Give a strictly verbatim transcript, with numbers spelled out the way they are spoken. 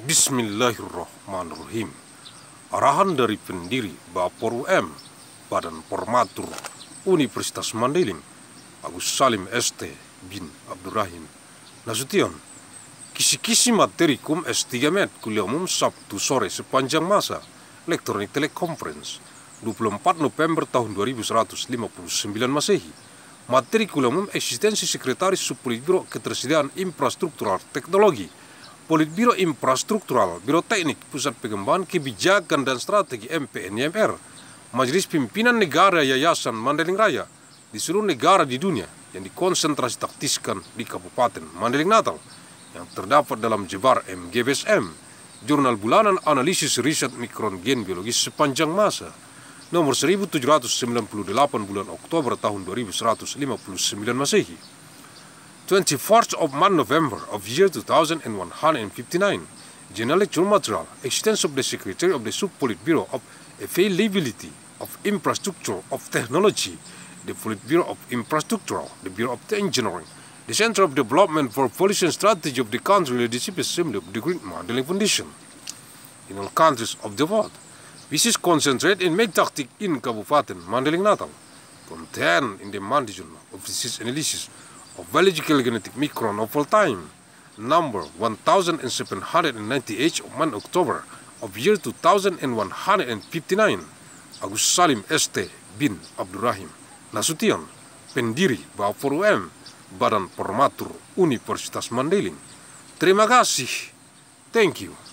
Bismillahirrahmanirrahim. Arahan dari Pendiri Bafor U M, Badan Formatur Universitas Mandailing, Agussalim S T bin Abdur Rahim, Nasution, Kisi-Kisi Materi Kum S tiga Met Kuliah Umum Sabtu sore Sepanjang Masa, Elektronik Teleconference, dua puluh empat Nopember tahun dua ribu seratus lima puluh sembilan Masehi. Materi Kuliah Umum Eksistensi Sekretaris Sub-Politburo Ketersediaan Infrastruktural, Teknologi, Politbiro Infrastruktural, Biro Teknik, Pusat Pengembangan, Kebijakan dan Strategi M P N I M R, Majelis Pimpinan Negara Yayasan Mandailing Raya di seluruh negara di dunia yang dikonsentrasi taktiskan di Kabupaten Mandailing Natal yang terdapat dalam jebar M G B S M, Jurnal Bulanan Analisis Riset Mikron Gen Biologis Sepanjang Masa, nomor seribu tujuh ratus sembilan puluh delapan bulan Oktober tahun dua ribu seratus lima puluh sembilan Masehi. twenty-fourth of November of year two thousand one hundred fifty-nine, General Lecture Material, Extension of the Secretary of the Sub-Politburo of Availability of Infrastructure of Technology, the Politbiro of Infrastructural, the Bureau of Engineering, the Center of Development for Policy and Strategy of the Country Leadership Assembly of the Great Mandailing Foundation. In all countries of the world, this is concentrated in main tactic in Kabupaten Mandailing Natal, contained in the Mandation of Disease Analysis of Biological Genetic Micron of all time, number one thousand seven hundred ninety-eight of October of year two thousand one hundred fifty-nine, Agussalim S T bin Abdur Rahim, Nasution, Pendiri Bafor U M, Badan Formatur Universitas Mandailing. Terima kasih. Thank you.